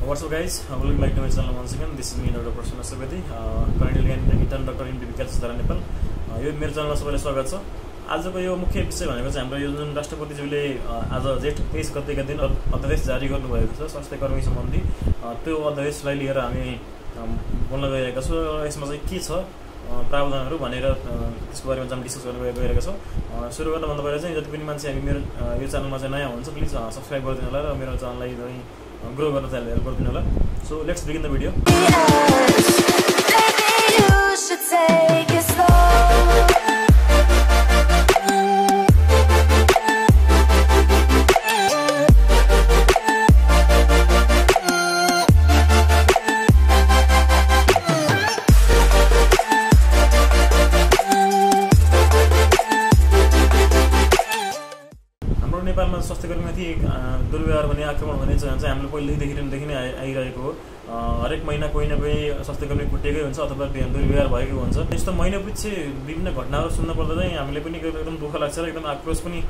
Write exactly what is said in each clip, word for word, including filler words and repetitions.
What's up, guys? Uh, welcome back to my channel once again. This is me, Doctor Prasanna Sabeti. Uh, currently an intern doctor in Bibical Sudara Nepal. यो मेरो च्यानलमा सबैलाई स्वागत छ। आजको यो मुख्य विषय भनेको चाहिँ हाम्रो यो जुन राष्ट्रपतिज्यूले आज जेठ तेइस गतेका दिन अध्यादेश जारी गर्नुभएको छ स्वास्थ्यकर्मी सम्बन्धी, त्यो अध्यादेशलाई लिएर हामी बोल्न गइरहेका छौँ। यसमा चाहिँ के छ प्रावधानहरू भनेर त्यसको बारेमा चाहिँ डिस्कस गर्न गइरहेका छौँ। सुरु गर्नुभन्दा पहिला चाहिँ जति पनि मान्छे हामी मेरो यो च्यानलमा चाहिँ नयाँ हुनुहुन्छ प्लिज सब्सक्राइब गरिदिनु होला र मेरो च्यानललाई चाहिँ ग्रो गर्न चाहिँ हेल्प गरिदिनु होला। So let's begin the video. नेपालमा स्वास्थ्यकर्मीमाथि दुर्व्यवहार भने आक्रमण भने चाहिँ हामीले पहिलेदेखि देखि नै आइरहेको हो। हरेक महिना कोही न कोही स्वास्थ्यकर्मी कुटेकै हुन्छ अथवा दुर्व्यवहार भएको हुन्छ। यस्तो महिना पछि विभिन्न घटनाहरू सुन्न पर्दा चाहिँ हामीले पनि एकदम दुःख लाग्छ र एकदम आक्रोश पनि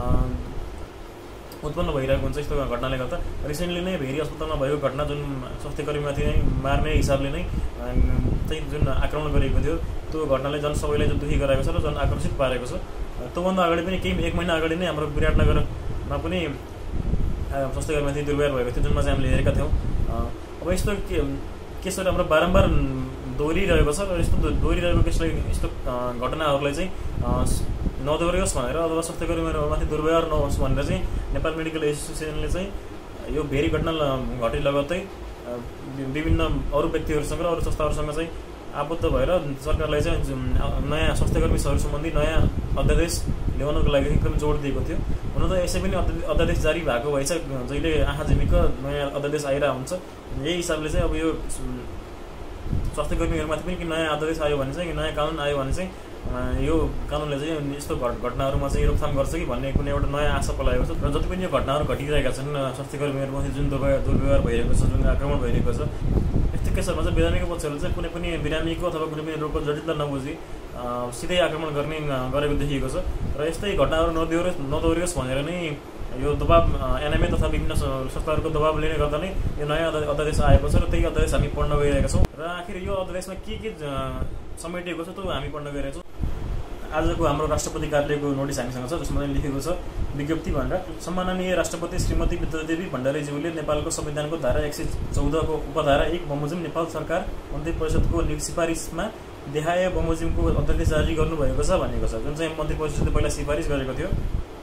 उत्पन्न भइरहेको हुन्छ यस्तो घटनाले गर्दा। रिसेन्टली नै भेरी अस्पतालमा भएको घटना जुन स्वास्थ्यकर्मीमाथि नै मार्ने हिसाबले नै चाहिँ जुन आक्रमण गरिएको थियो, त्यो घटनाले झन् सबैलाई दुःखी गराएको छ र झन् आकर्षित पारेको छ। त्योभन्दा अगाडि पनि केही एक महिना अगाडि नै हाम्रो विराटनगरमा पनि स्वास्थ्यकर्मीमाथि दुर्व्यवहार भएको थियो, जुनमा चाहिँ हामीले हेरेका थियौँ। अब यस्तो के केसहरू हाम्रो बारम्बार दोहोरिरहेको छ र यस्तो दोहोरिरहेको केसलाई यस्तो घटनाहरूलाई चाहिँ नदोहोरियोस् भनेर अथवा स्वास्थ्यकर्मीहरूमाथि दुर्व्यवहार नहोस् भनेर चाहिँ नेपाल मेडिकल एसोसिएसनले चाहिँ यो भेरी घटना घटे लगत्तै विभिन्न अरू व्यक्तिहरूसँग र अरू संस्थाहरूसँग चाहिँ आबद्ध भएर सरकारलाई चाहिँ नयाँ स्वास्थ्यकर्मी सम्बन्धी नयाँ अध्यादेश ल्याउनको लागि एकदम जोड दिएको थियो। हुन त यसै पनि अध्यादेश जारी भएको भएछ, जहिले आँखा झिमिक्क नयाँ अध्यादेश आइरहेको हुन्छ। यही हिसाबले चाहिँ अब यो स्वास्थ्यकर्मीहरूमाथि पनि कि नयाँ अध्यादेश आयो भने चाहिँ कि नयाँ कानुन आयो भने चाहिँ यो कानुनले चाहिँ यस्तो घटनाहरूमा चाहिँ रोकथाम गर्छ कि भन्ने कुनै एउटा नयाँ आशा पलाएको छ। र जति पनि यो घटनाहरू घटिरहेका छन् स्वास्थ्यकर्मीहरूमाथि जुन दुर्व्यवहार भइरहेको छ, जुन आक्रमण भइरहेको छ, यस्तो केसहरूमा चाहिँ बिरामीको पक्षहरूले चाहिँ कुनै पनि बिरामीको अथवा कुनै पनि रोगको जटिलता नबुझी सिधै आक्रमण गर्ने गरेको देखिएको छ। र यस्तै घटनाहरू नदोहोरियोस् नदोहोरियोस् भनेर नै यो दबाब एनएमए तथा विभिन्न संस्थाहरूको दबाबले नै गर्दा नै यो नयाँ अध्यादेश आएको छ र त्यही अध्यादेश हामी पढ्न गइरहेका छौँ। र आखिर यो अध्यादेशमा के के समेटिएको छ त्यो हामी पढ्न गइरहेका छौँ। आजको हाम्रो राष्ट्रपति कार्यालयको नोटिस हामीसँग छ, जसमा लेखेको छ विज्ञप्ति भनेर। सम्माननीय राष्ट्रपति श्रीमती विद्यादेवी भण्डारीज्यूले नेपालको संविधानको धारा एक सय चौधको उपधारा एक बमोजिम नेपाल सरकार मन्त्री परिषदको सिफारिसमा देहाय बमोजिमको अध्यादेश जारी गर्नुभएको छ भनेको छ, जुन चाहिँ मन्त्री परिषदले पहिला सिफारिस गरेको थियो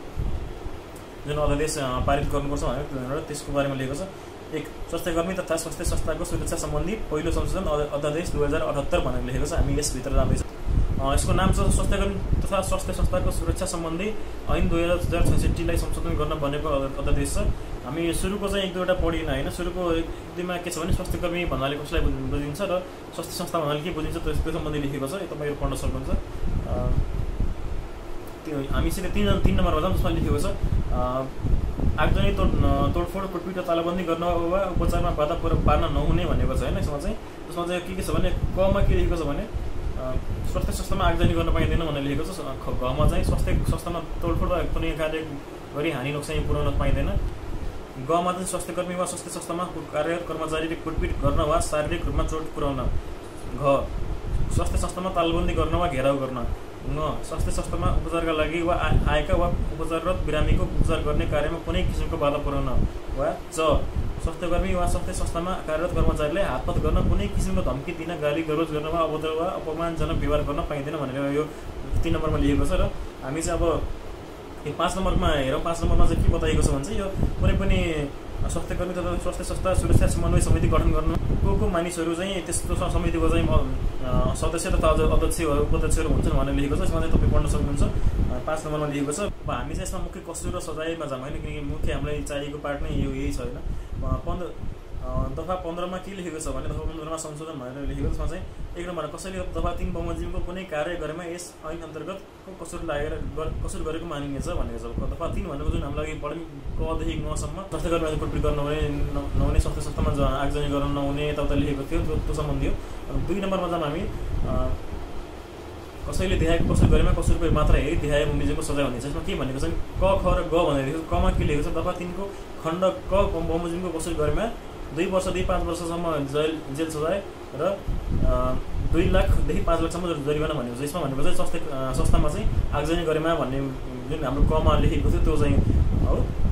जुन अध्यादेश पारित गर्नुपर्छ भनेर त्यसको बारेमा लेखेको छ। एक स्वास्थ्यकर्मी तथा स्वास्थ्य संस्थाको सुरक्षा सम्बन्धी पहिलो संशोधन अध्यादेश दुई हजार अठहत्तर भनेर लेखेको छ। हामी यसभित्र जाँदैछौँ। यसको नाम छ स्वास्थ्यकर्मी तथा स्वास्थ्य संस्थाको सुरक्षा सम्बन्धी ऐन दुई हजार छैसठीलाई संशोधन गर्न बनेको अध्यादेश छ। हामी सुरुको चाहिँ एक दुईवटा पढिन होइन, सुरुको एक दुईमा के छ भने स्वास्थ्यकर्मी भन्नाले कसलाई बुझिन्छ र स्वास्थ्य संस्था भन्नाले के बुझिन्छ त्यो सम्बन्धी लेखेको छ। यो तपाईँहरू पढ्न सक्नुहुन्छ। त्यो हामी सिधै तिन तिन नम्बरमा जाउँ, जसमा लेखेको छ आगजनी तोड तोडफोड कुटपिट र तालाबन्दी गर्न वा उपचारमा बाधा पार्न नहुने भनेको छ होइन। यसमा चाहिँ यसमा चाहिँ के के छ भने कमा के लेखेको छ भने स्वास्थ्य संस्थामा आगजनी गर्न पाइँदैन भनेर लेखेको छ। घमा चाहिँ स्वास्थ्य संस्थामा तोडफोड वा कुनै कार्य गरी हानि नोक्सानी पुर्याउन पाइँदैन। गमा चाहिँ स्वास्थ्यकर्मी वा स्वास्थ्य संस्थामा कार्यरत कर्मचारीले कुटपिट गर्न वा शारीरिक रूपमा चोट पुर्याउन। घ स्वास्थ्य संस्थामा तालबन्दी गर्न वा घेराउ गर्न। न स्वास्थ्य संस्थामा उपचारका लागि वा आएका वा उपचाररत बिरामीको उपचार गर्ने कार्यमा कुनै किसिमको बाधा पुर्याउन। वा च स्वास्थ्यकर्मी वा स्वास्थ्य संस्थामा कार्यरत कर्मचारीले हातपात गर्न, कुनै किसिमको धम्की दिन, गाली गरोज गर्न वा अभद्र वा अपमानजनक व्यवहार गर्न पाइँदैन भनेर यो तीन नम्बरमा लेखेको छ। र हामी चाहिँ अब यो पाँच नम्बरमा हेरौँ। पाँच नम्बरमा चाहिँ के बताइएको छ भने चाहिँ यो कुनै पनि स्वास्थ्यकर्मी तथा स्वास्थ्य संस्था सुरक्षा समन्वय समिति गठन गर्न को को मानिसहरू चाहिँ त्यस्तो समितिको चाहिँ सदस्य तथा अध्यक्षहरू उपाध्यक्षहरू हुन्छन् भनेर लेखेको छ। यसमा चाहिँ तपाईँ पढ्न सक्नुहुन्छ। पाँच नम्बरमा लेखेको छ। अब हामी चाहिँ यसमा मुख्य कसुर र सजायमा जाऊँ होइन, किनकि मुख्य हामीलाई चाहिएको पार्ट नै यो यही छ होइन। पन्ध्र दफा पन्ध्रमा के लेखेको छ भने दफा पन्ध्रमा संशोधन भनेर लेखेको छ। यसमा चाहिँ एक नम्बर कसैले दफा तीन बमोजिमको कुनै कार्य गरेमा यस ऐन अन्तर्गत कसुर लागेर कसुर गरेको मानिनेछ भनेको छ। दफा तीन भनेको जुन हामीलाई पढ्यौँ कदेखि नसम्म स्वास्थ्यकर्मीहरू कुटपिट गर्न नहुने नहुने स्वास्थ्य संस्थामा आगजनी गर्न नहुने यताउता लेखेको थियो, त्यो त्यो सम्बन्धी हो। दुई नम्बरमा जाऊँ हामी कसैले देहायको कसुर गरेमा कसुरको मात्रा हेरी देहाय बमोजिमको सजाय हुनेछ। यसमा के भनेको छ क ख र ग भनेर लेखेको छ। कमा के लेखेको छ दफा तीन को खण्ड क बमोजिमको कसुर गरेमा दुई वर्षदेखि पाँच वर्षसम्म जेल जेल सजाय र दुई लाखदेखि पाँच लाखसम्म जरिवाना भनेको छ। यसमा भनेको चाहिँ स्वास्थ्य संस्थामा चाहिँ आगजनी गरेमा भन्ने जुन हाम्रो कमा लेखेको थियो त्यो चाहिँ हो।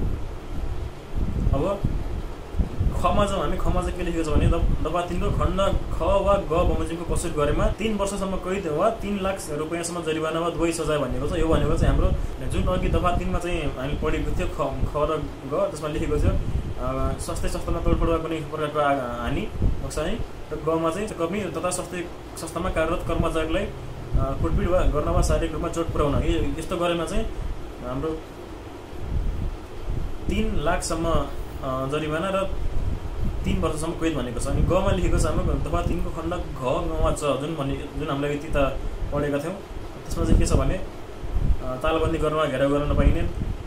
अब खमा जाउँ हामी। खमा चाहिँ के लेखेको छ भने दफा तीनको खण्ड ख वा ग बमोजिमको कसुर गरेमा तीन वर्षसम्म कैद वा तीन लाख रुपियाँसम्म जरिवाना वा दुवै सजाय भनेको छ। यो भनेको चाहिँ हाम्रो जुन अघि दफा तीनमा चाहिँ हामीले पढेको थियो ख ख र ग, त्यसमा लेखेको थियो स्वास्थ्य संस्थामा तोडफोड वा कुनै प्रकारको हानि नोक्सानी, र गमा चाहिँ कर्मी तथा स्वास्थ्य संस्थामा कार्यरत कर्मचारीलाई कुटपिट वा गर्न वा शारीरिक रूपमा चोट पुर्याउन। यस्तो गरेमा चाहिँ हाम्रो तीन लाखसम्म जरिवाना र तीन वर्षसम्म कैद भनेको छ। अनि गमा लेखेको छ हाम्रो दफा तीनको खण्ड घ गमा च जुन भन्ने जुन हामीले यति त पढेका थियौँ। त्यसमा चाहिँ के छ भने तालाबन्दी गर्नमा घेराउ गर्न नपाइने,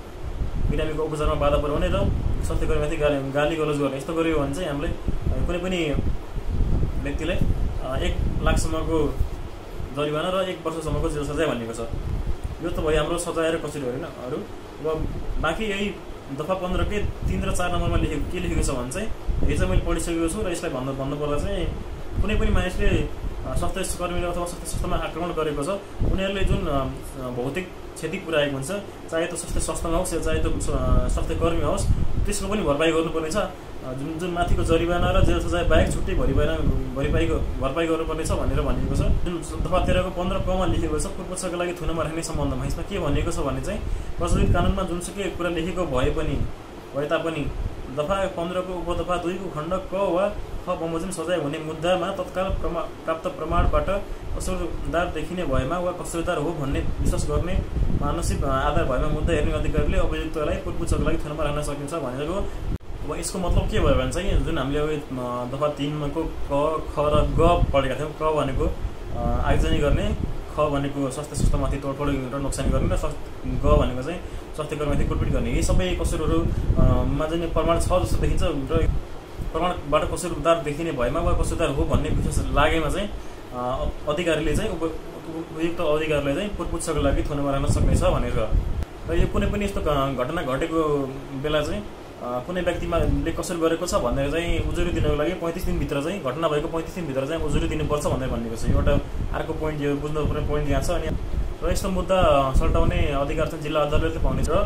बिरामीको उपचारमा बाधा पुर्याउने र स्वास्थ्य कर्मीमाथि गाली गाली गलौज गर्ने। यस्तो गर्यो भने चाहिँ हामीले कुनै पनि व्यक्तिलाई एक लाखसम्मको जरिवाना र एक वर्षसम्मको जेल सजाय भनेको छ। यो त भयो हाम्रो सजाय र कसरी होइन अरू। अब बाँकी यही दफा पन्ध्रकै तीन र चार नम्बरमा लेखेको के लेखेको छ भने चाहिँ यो चाहिँ मैले पढिसकेको छु र यसलाई भन्नु भन्नुपर्दा चाहिँ कुनै पनि मानिसले स्वास्थ्य कर्मीले अथवा स्वास्थ्य संस्थामा आक्रमण गरेको छ उनीहरूले जुन भौतिक क्षति पुर्याएको हुन्छ, चाहे त्यो स्वास्थ्य संस्थामा होस् या चाहे त्यो स्वास्थ्य कर्मी होस्, त्यसको पनि भरपाई गर्नुपर्नेछ। जुन जुन माथिको जरिवाना र जेल सजाय बाहेक छुट्टै भरिपाई भरिपाईको भरपाई गर्नुपर्नेछ भनेर भनिएको छ। जुन दफा तेह्रको पन्ध्र कमा लेखेको छ पूर्वपक्षका लागि थुनमा राख्ने सम्बन्धमा। यसमा के भनिएको छ भने चाहिँ प्रचलित कानुनमा जुनसुकै कुरा लेखेको भए पनि भए तापनि दफा पन्ध्रको उपदफा दुईको खण्ड क वा ख बमोजिम सजाय हुने मुद्दामा तत्काल प्रमा प्राप्त प्रमाणबाट कसुरदार देखिने भएमा वा कसुरदार हो भन्ने विश्वास गर्ने मानसिक आधार भएमा मुद्दा हेर्ने अधिकारीले अभियुक्तलाई पूर्वपक्षको लागि थुनमा राख्न सकिन्छ भनेको। अब यसको मतलब के भयो भने चाहिँ जुन हामीले अब दफा तीनको क ख र ग पढेका थियौँ। क भनेको आगजनी गर्ने, ख भनेको स्वास्थ्य संस्थामाथि तोडफोड र नोक्सानी गर्ने, र ग भनेको चाहिँ स्वास्थ्य कर्मीमाथि कुटपिट गर्ने। यी सबै कसुरहरूमा चाहिँ प्रमाण छ जस्तो देखिन्छ र प्रमाणबाट कसुरदार देखिने भएमा वा कसुरदार हो भन्ने विश्वास लागेमा चाहिँ अधिकारीले चाहिँ उप उपयुक्त अधिकारीले चाहिँ पूर्वपक्षको लागि थुनमा राख्न सक्नेछ भनेर। र यो कुनै पनि यस्तो घटना घटेको बेला चाहिँ कुनै व्यक्तिमा कसुर गरेको छ भनेर चाहिँ उजुरी दिनको लागि पैँतिस दिनभित्र चाहिँ घटना भएको पैँतिस दिनभित्र चाहिँ उजुरी दिनुपर्छ भनेर भनिएको छ। एउटा अर्को पोइन्ट यो बुझ्नुपर्ने पोइन्ट यहाँ छ। अनि र यस्तो मुद्दा सल्टाउने अधिकार चाहिँ जिल्ला अदालतले पाउनेछ र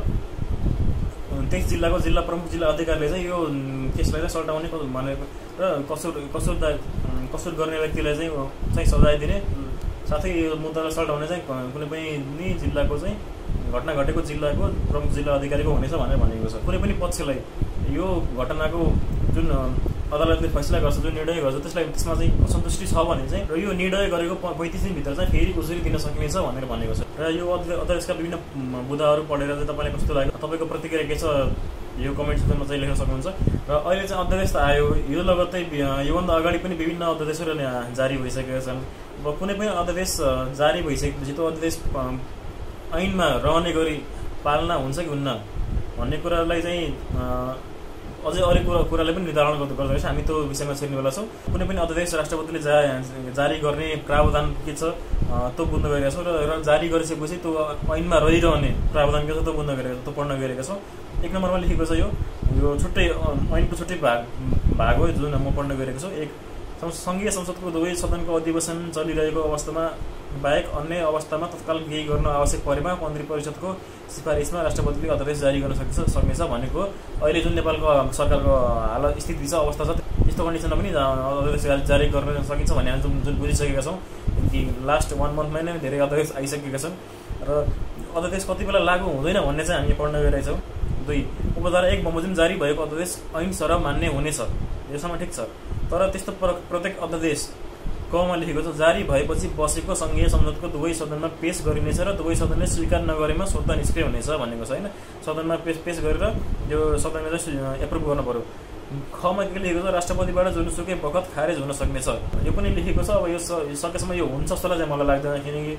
त्यस जिल्लाको जिल्ला प्रमुख जिल्ला अधिकारीले चाहिँ यो केसलाई चाहिँ सल्टाउने भनेको र कसुर कसुरदार कसुर गर्ने व्यक्तिलाई चाहिँ चाहिँ सजाय दिने साथै यो मुद्दालाई सल्टाउने चाहिँ कुनै पनि जिल्लाको चाहिँ घटना घटेको जिल्लाको प्रमुख जिल्ला अधिकारीको हुनेछ भनेर भनेको छ। कुनै पनि पक्षलाई यो घटनाको जुन अदालतले फैसला गर्छ, जुन निर्णय गर्छ, त्यसलाई त्यसमा चाहिँ असन्तुष्टि छ भने चाहिँ र यो निर्णय गरेको पैँतिस दिनभित्र चाहिँ फेरि उजुरी दिन सकिनेछ भनेर भनेको छ। र यो अदालतका विभिन्न बुदाहरू पढेर चाहिँ तपाईँलाई कस्तो लाग्यो, तपाईँको प्रतिक्रिया के छ यो कमेन्ट सेक्सनमा चाहिँ लेख्न सक्नुहुन्छ। र अहिले चाहिँ अध्यादेश त आयो, यो लगत्तै योभन्दा अगाडि पनि विभिन्न अध्यादेशहरू जारी भइसकेका छन्। अब कुनै पनि अध्यादेश जारी भइसकेपछि त्यो अध्यादेश ऐनमा रहने गरी पालना हुन्छ कि हुन्न भन्ने कुरालाई चाहिँ अझै अरू कुरा कुराले पनि निर्धारण गर्दछ। हामी त्यो विषयमा छिर्नेवाला छौँ। कुनै पनि अध्यादेश राष्ट्रपतिले जा जारी गर्ने प्रावधान के छ त्यो बुझ्न गइरहेका छौँ र जारी गरिसकेपछि त्यो ऐनमा रहिरहने प्रावधान के छ त्यो बुझ्न गइरहेको त्यो पढ्न गइरहेका छौँ। एक नम्बरमा लेखेको छ यो यो छुट्टै ऐनको छुट्टै भाग भाग हो जुन म पढ्न गइरहेको छु। एक सङ्घीय संसदको दुवै सदनको अधिवेशन चलिरहेको अवस्थामा बाहेक अन्य अवस्थामा तत्काल केही गर्न आवश्यक परेमा मन्त्री परिषदको सिफारिसमा राष्ट्रपतिले अध्यादेश जारी गर्न सक्छ सक्नेछ भनेको। अहिले जुन नेपालको सरकारको हालत स्थिति छ अवस्था छ यस्तो कन्डिसनमा पनि अध्यादेश जारी गर्न सकिन्छ भन्ने हामी जुन जुन बुझिसकेका छौँ कि लास्ट वान मन्थमै नै धेरै अध्यादेश आइसकेका छन् र अध्यादेश कति बेला लागू हुँदैन भन्ने चाहिँ हामी पढ्न गइरहेछौँ। दुई, उपधारा एक बमोजिम जारी भएको अध्यादेश ऐन सरह मान्य हुनेछ, योसम्म ठिक छ। तर त्यस्तो प्रत्येक अध्यादेश कमा लेखेको छ जारी भएपछि बसेको सङ्घीय संसदको दुवै सदनमा पेश गरिनेछ र दुवै सदनले स्वीकार नगरेमा स्वतः निष्क्रिय हुनेछ भनेको छ होइन। सदनमा पेश पेश गरेर यो सदनले चाहिँ एप्रुभ गर्नु पर्यो। खमा के लेखेको छ राष्ट्रपतिबाट जुनसुकै बखत खारेज हुन सक्नेछ, यो पनि लेखेको छ। अब यो सकेसम्म यो हुन्छ जस्तोलाई चाहिँ मलाई लाग्दैन, किनकि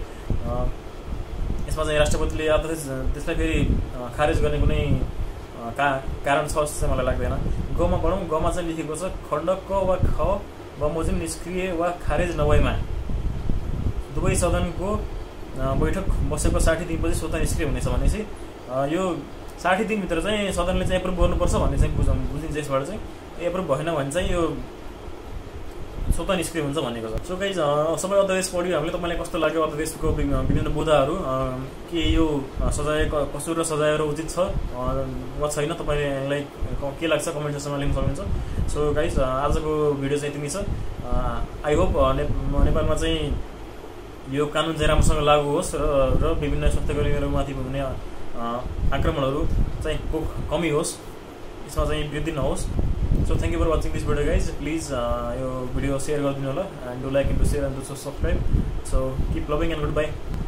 यसमा चाहिँ राष्ट्रपतिले अध्यादेश त्यसलाई फेरि खारेज गर्ने कुनै का कारण छ जस्तो चाहिँ मलाई लाग्दैन। गमा पढौँ। गमा चाहिँ लेखेको छ खण्ड क वा ख बमोजिम निष्क्रिय वा खारेज नभएमा दुवै सदनको बैठक बसेको साठी दिनपछि स्वतः निष्क्रिय हुनेछ भनेपछि यो साठी दिनभित्र चाहिँ सदनले चाहिँ एप्रुभ गर्नुपर्छ भन्ने चाहिँ बुझ बुझिन्छ यसबाट चाहिँ। एप्रुभ भएन भने चाहिँ यो स्वतः निष्क्रिय हुन्छ भनेको छ। सो गाइज सबै अध्यादेश पढ्यो हामीले, तपाईँलाई कस्तो लाग्यो अध्यादेशको विभिन्न बुदाहरू, के यो सजाय कसुर र सजायहरू उचित छ वा छैन, तपाईँलाई के लाग्छ कमेन्ट सेक्सनमा लेख्न सक्नुहुन्छ। सो गाइज आजको भिडियो चाहिँ यति नै छ। आई होप नेपालमा चाहिँ यो कानुन चाहिँ राम्रोसँग लागू होस् र र विभिन्न स्वास्थ्यकर्मीहरूमाथि हुने आक्रमणहरू चाहिँ कमी होस्, यसमा चाहिँ वृद्धि नहोस्। So thank you for watching this video guys. Please uh, यो भिडियो शेयर गरिदिनु होला and do like and do share and do subscribe. So keep loving and goodbye.